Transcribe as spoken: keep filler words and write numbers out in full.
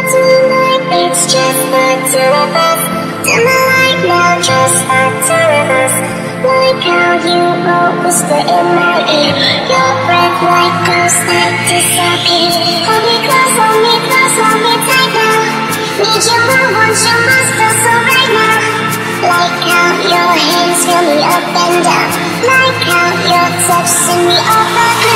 tonight, it's just the two of us. Dim the light now, just the two of us. Like how you won't whisper in my ear, your breath like ghosts that disappear. Hold me close, hold me close, hold me tight now. Need you, I want you, must feel so right now. Like how your hands fill me up and down. Like how your touch send me off the ground.